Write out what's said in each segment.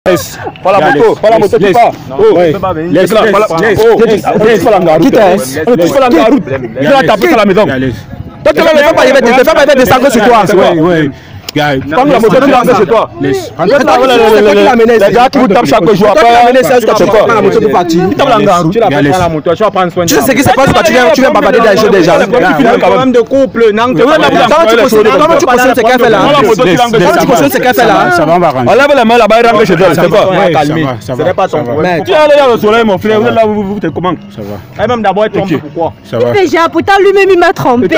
Laisse. Pas la moto, pas la moto, tu pars. Laisse, pas la route. Pas la route. Tu vas taper à la maison. Toi, tu vas pas descendre sur toi. Quand la moto est chez toi, les gars qui vous tapent chaque jour, c'est quoi? La moto pour partir. Tu tapes la route. Tu la moto, tu vas prendre soin de toi. Tu sais ce qui se passe quand tu viens bavarder des choses déjà. C'est un problème de couple. Comment tu cautionnes ce qu'elle fait là? Comment tu cautionnes ce qu'elle fait là? On lève les mains là-bas et rentre chez elle. C'est quoi? Ce n'est pas ton problème. Tu es allé dans le soleil, mon frère. Vous êtes là, vous te comment? Ça va. Elle-même d'abord est trompée. Pourquoi? Ça va. Déjà, pourtant lui-même il m'a trompé.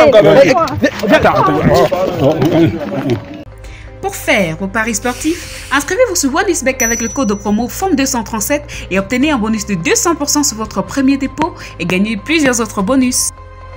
Pour faire vos paris sportifs, inscrivez-vous sur OneXBet avec le code de promo FOM237 et obtenez un bonus de 200% sur votre premier dépôt et gagnez plusieurs autres bonus.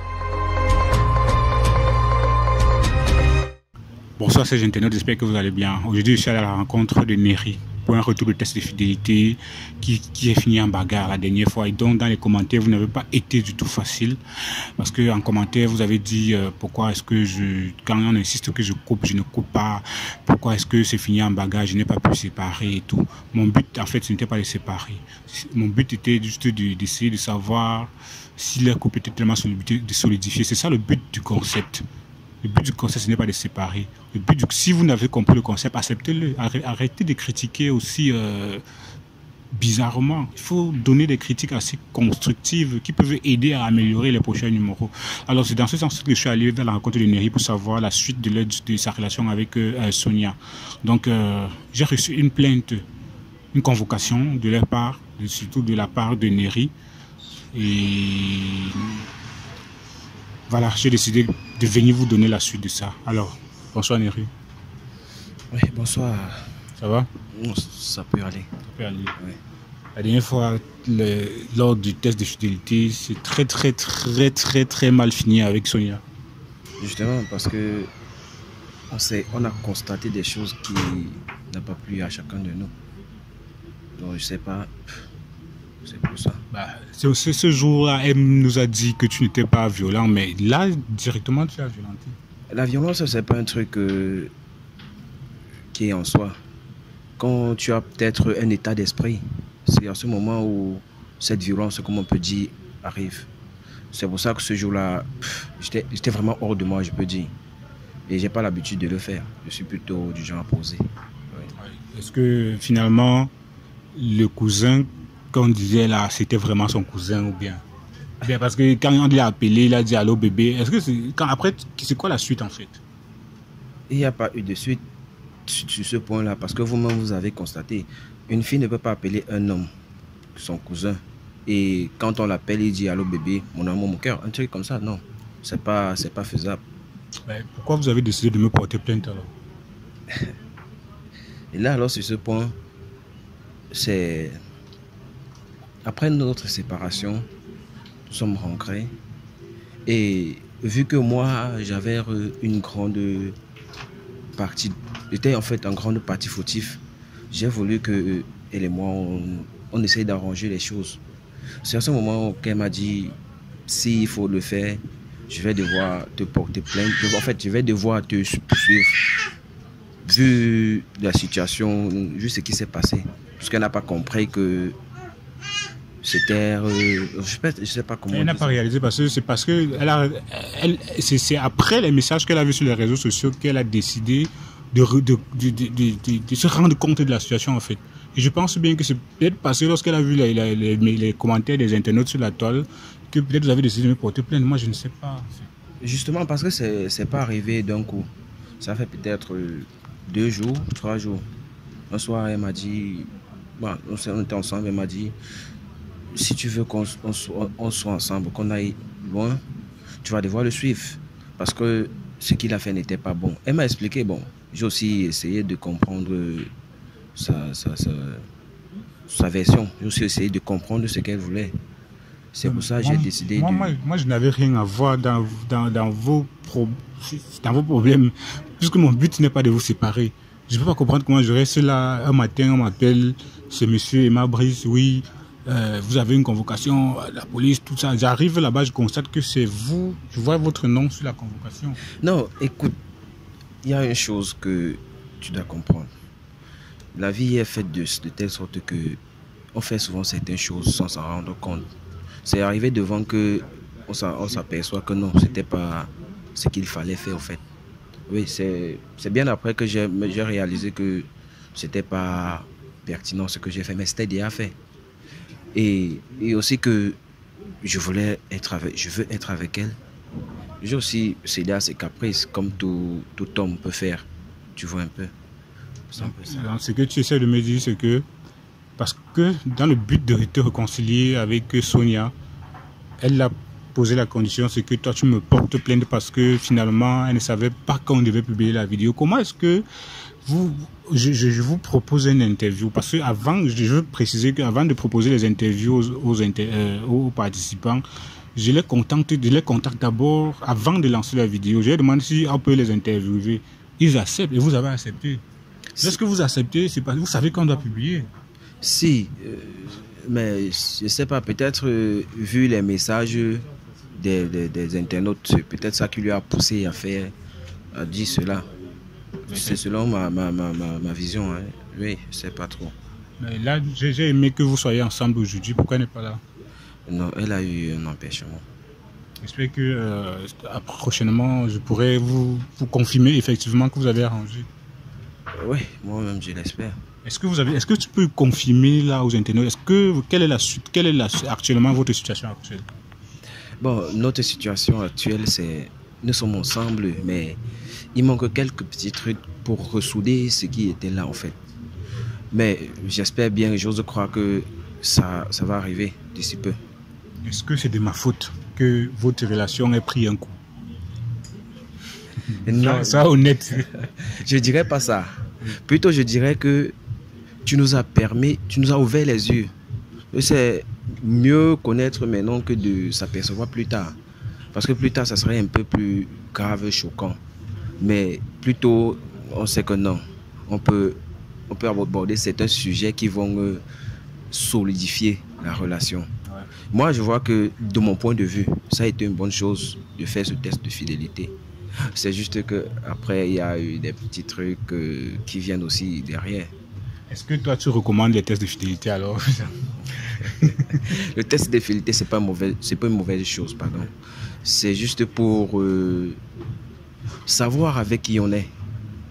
Bonsoir, c'est Gentenot, j'espère que vous allez bien. Aujourd'hui, je suis à la rencontre de Neri pour un retour de test de fidélité qui est fini en bagarre la dernière fois. Et donc, dans les commentaires, vous n'avez pas été du tout facile parce que en commentaire, vous avez dit pourquoi est-ce que quand on insiste que je coupe, je ne coupe pas. Pourquoi est-ce que c'est fini en bagarre, je n'ai pas pu séparer et tout. Mon but, en fait, ce n'était pas de séparer. Mon but était juste d'essayer de savoir si leur couple était tellement solidifié. C'est ça le but du concept. Le but du concept, ce n'est pas de séparer. Le but, si vous n'avez compris le concept, acceptez-le. Arrêtez de critiquer aussi bizarrement. Il faut donner des critiques assez constructives qui peuvent aider à améliorer les prochains numéros. Alors, c'est dans ce sens que je suis allé vers la rencontre de Neri pour savoir la suite de sa relation avec Sonia. Donc, j'ai reçu une plainte, une convocation de leur part, surtout de la part de Neri. Et voilà, j'ai décidé de venir vous donner la suite de ça. Alors, bonsoir Neri. Oui, bonsoir. Ça va? Ça peut aller. Ça peut aller. Oui. La dernière fois, lors du test de fidélité, c'est très mal fini avec Sonia. Justement, parce que on a constaté des choses qui n'ont pas plu à chacun de nous. Donc, je sais pas. C'est pour ça. Ce jour-là, elle nous a dit que tu n'étais pas violent, mais là, directement, tu as violenté. La violence, c'est pas un truc qui est en soi. Quand tu as peut-être un état d'esprit, c'est à ce moment où cette violence, comme on peut dire, arrive. C'est pour ça que ce jour-là, j'étais vraiment hors de moi, je peux dire. Et j'ai pas l'habitude de le faire. Je suis plutôt du genre à poser. Oui. Est-ce que finalement, le cousin qu'on disait là, c'était vraiment son cousin ou bien? Parce que quand on l'a appelé, il a dit allô bébé. Est-ce que après, c'est quoi la suite en fait? Il n'y a pas eu de suite sur ce point-là, parce que vous-même vous avez constaté, une fille ne peut pas appeler un homme son cousin. Et quand on l'appelle, il dit allô bébé, mon amour, mon cœur, un truc comme ça, non, c'est pas faisable. Mais pourquoi vous avez décidé de me porter plainte alors? Et là, alors sur ce point, c'est après notre séparation, nous sommes rentrés et vu que moi j'avais une grande partie, j'étais en fait en grande partie fautif, j'ai voulu que elle et moi on essaye d'arranger les choses. C'est à ce moment qu'elle m'a dit s'il faut le faire, je vais devoir te porter plainte, en fait je vais devoir te poursuivre vu la situation, vu ce qui s'est passé, parce qu'elle n'a pas compris que c'était, je sais pas comment. Elle n'a pas réalisé parce que c'est après les messages qu'elle a vus sur les réseaux sociaux qu'elle a décidé de se rendre compte de la situation en fait. Et je pense bien que c'est peut-être parce que lorsqu'elle a vu les commentaires des internautes sur la toile que peut-être vous avez décidé de me porter plainte. Moi je ne sais pas. Justement parce que c'est pas arrivé d'un coup. Ça fait peut-être 2 jours, 3 jours. Un soir elle m'a dit, bon, on était ensemble, elle m'a dit si tu veux qu'on soit ensemble, qu'on aille loin, tu vas devoir le suivre. Parce que ce qu'il a fait n'était pas bon. Elle m'a expliqué, bon, j'ai aussi essayé de comprendre sa version. J'ai aussi essayé de comprendre ce qu'elle voulait. C'est pour ça que j'ai décidé Moi, je n'avais rien à voir dans vos problèmes, puisque mon but n'est pas de vous séparer. Je ne peux pas comprendre comment je reste là, un matin, on m'appelle, ce monsieur Emma Brice, oui, vous avez une convocation, la police, tout ça. J'arrive là-bas, je constate que c'est vous, je vois votre nom sur la convocation. Non, écoute, il y a une chose que tu dois comprendre. la vie est faite de telle sorte que on fait souvent certaines choses sans s'en rendre compte. C'est arrivé devant que on s'aperçoit que non, c'était pas ce qu'il fallait faire en fait. Oui, c'est bien après que j'ai réalisé que c'était pas pertinent ce que j'ai fait, mais c'était déjà fait. Et aussi que je veux être avec elle. J'ai aussi cédé à ses caprices, comme tout homme peut faire. Tu vois un peu. Donc, ce que tu essaies de me dire, c'est que parce que dans le but de te réconcilier avec Sonia, elle a posé la condition, c'est que toi tu me portes plainte parce que finalement elle ne savait pas qu'on devait publier la vidéo. Comment est-ce que je vous propose une interview? Parce que avant, je veux préciser qu'avant de proposer les interviews aux participants, je les contacte d'abord avant de lancer la vidéo. Je leur demande si on peut les interviewer. Ils acceptent et vous avez accepté. Lorsque vous acceptez, c'est parce que vous savez qu'on doit publier. Si, mais je ne sais pas, peut-être vu les messages des internautes, c'est peut-être ça qui lui a poussé à dire cela. C'est selon ma vision. Hein. Oui, je ne sais pas trop. Mais là, j'ai aimé que vous soyez ensemble aujourd'hui. Pourquoi elle n'est pas là? Non, elle a eu un empêchement. J'espère que prochainement, je pourrai vous confirmer effectivement que vous avez arrangé. Oui, moi-même, je l'espère. Est-ce que tu peux confirmer là aux internautes? Quelle est actuellement votre situation actuelle? Bon, notre situation actuelle, c'est nous sommes ensemble, mais il manque quelques petits trucs pour ressouder ce qui était là en fait. Mais j'espère bien, j'ose croire que ça va arriver d'ici peu. Est-ce que c'est de ma faute que votre relation ait pris un coup? Non, ça honnête. Je dirais pas ça. Plutôt, je dirais que tu nous as ouvert les yeux. C'est mieux connaître maintenant que de s'apercevoir plus tard. Parce que plus tard, ça serait un peu plus grave, choquant. Mais plutôt, on sait que non. On peut aborder certains sujets qui vont solidifier la relation. Ouais. Moi, je vois que, de mon point de vue, ça a été une bonne chose de faire ce test de fidélité. C'est juste qu'après, il y a eu des petits trucs qui viennent aussi derrière. Est-ce que toi, tu recommandes les tests de fidélité alors? Le test de fidélité, c'est pas une mauvaise chose, pardon. C'est juste pour savoir avec qui on est.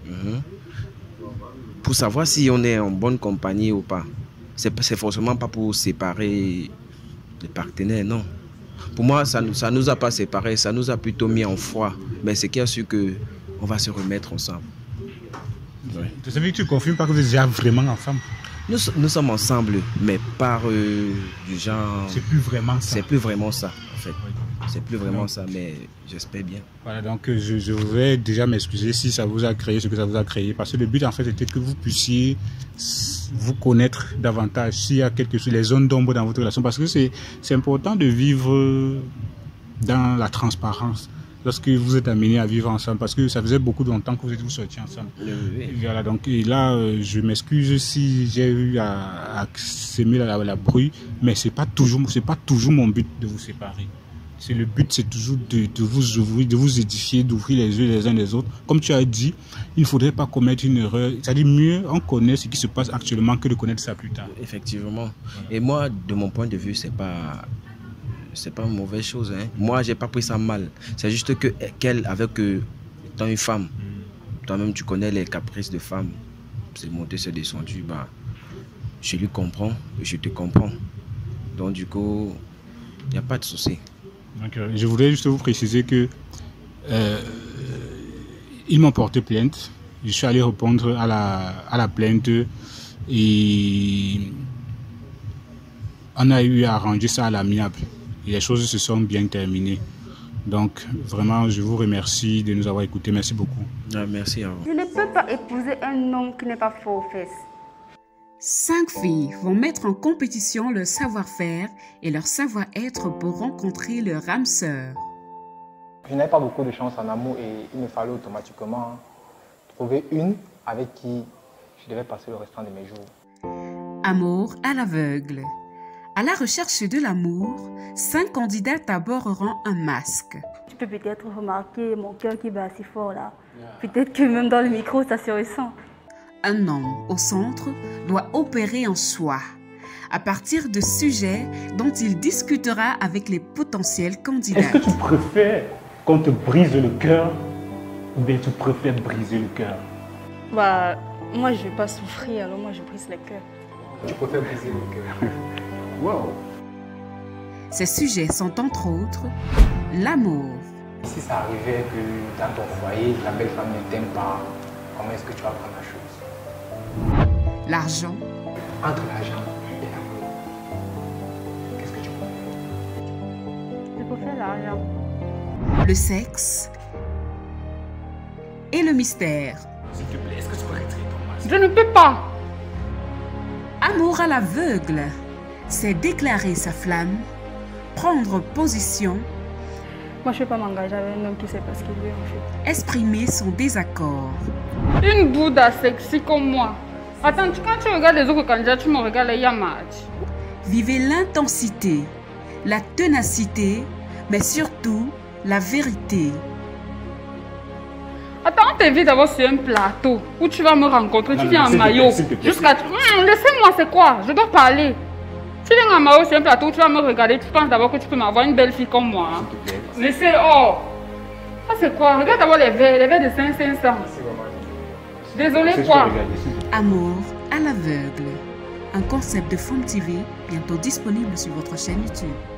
Pour savoir si on est en bonne compagnie ou pas. C'est forcément pas pour séparer les partenaires, non. Pour moi, ça nous a pas séparés, ça nous a plutôt mis en foi. Mais c'est qu'il y a su qu'on va se remettre ensemble. Ouais. Ça veut dire que tu confirmes pas que vous êtes déjà vraiment ensemble? Nous sommes ensemble, mais par du genre... C'est plus vraiment ça. C'est plus vraiment ça, en fait. Oui. C'est plus vraiment ça, mais j'espère bien. Voilà, donc je voudrais déjà m'excuser si ça vous a créé ce que ça vous a créé. Parce que le but, en fait, était que vous puissiez vous connaître davantage s'il y a quelque chose, les zones d'ombre dans votre relation. Parce que c'est important de vivre dans la transparence lorsque vous êtes amenés à vivre ensemble. Parce que ça faisait beaucoup de longtemps que vous sortiez ensemble. Oui. Voilà, donc et là, je m'excuse si j'ai eu à semer la bruit, mais c'est pas toujours mon but de vous séparer. Le but, c'est toujours de vous ouvrir, de vous édifier, d'ouvrir les yeux les uns des autres. Comme tu as dit, il ne faudrait pas commettre une erreur. C'est-à-dire mieux on connaît ce qui se passe actuellement que de connaître ça plus tard. Effectivement. Voilà. Et moi, de mon point de vue, c'est pas une mauvaise chose. Hein. Moi, j'ai pas pris ça mal. C'est juste qu'elle, avec étant une femme, toi-même, tu connais les caprices de femme. C'est monté, c'est descendu. Bah, je lui comprends, je te comprends. Donc, du coup, il n'y a pas de souci. Donc, je voudrais juste vous préciser que ils m'ont porté plainte. Je suis allé répondre à la plainte et on a eu à arranger ça à l'amiable. Et les choses se sont bien terminées. Donc, vraiment, je vous remercie de nous avoir écoutés. Merci beaucoup. Merci à vous. Je ne peux pas épouser un homme qui n'est pas fort aux fesses. 5 filles vont mettre en compétition leur savoir-faire et leur savoir-être pour rencontrer leur âme sœur. Je n'avais pas beaucoup de chance en amour et il me fallait automatiquement trouver une avec qui je devais passer le restant de mes jours. Amour à l'aveugle. À la recherche de l'amour, 5 candidats aborderont un masque. Tu peux peut-être remarquer mon cœur qui bat si fort là. Peut-être que même dans le micro, ça se ressent. Un homme au centre doit opérer en soi, à partir de sujets dont il discutera avec les potentiels candidats. Est-ce que tu préfères qu'on te brise le cœur ou bien tu préfères briser le cœur? Bah, moi je vais pas souffrir, alors moi je brise le cœur. Tu préfères briser le cœur. Wow. Ces sujets sont entre autres l'amour. Si ça arrivait que dans ton foyer, la belle femme ne t'aime pas, comment est-ce que tu vas prendre la chose? L'argent. Entre l'argent et l'amour, qu'est-ce que tu préfères? Je préfère l'argent. Le sexe et le mystère. S'il te plaît, est-ce que tu peux retirer ton masque? Je ne peux pas. Amour à l'aveugle, c'est déclarer sa flamme, prendre position, Moi je ne peux pas m'engager avec un homme qui sait pas ce qu'il veut en fait. exprimer son désaccord. Une Bouddha sexy comme moi. Attends, quand tu regardes les autres candidats, tu me regardes les Yamad. Vivez l'intensité, la ténacité, mais surtout la vérité. Attends, on t'invite d'abord sur un plateau où tu vas me rencontrer. Tu viens en maillot. Jusqu'à. Laissez-moi, c'est quoi? Je dois parler. Tu viens en maillot sur un plateau où tu vas me regarder. Tu penses d'abord que tu peux m'avoir une belle fille comme moi. Hein? Laissez, oh! Ça c'est quoi? Regarde d'abord les verres de 500. Désolé quoi? Amour à l'aveugle, un concept de Femme TV bientôt disponible sur votre chaîne YouTube.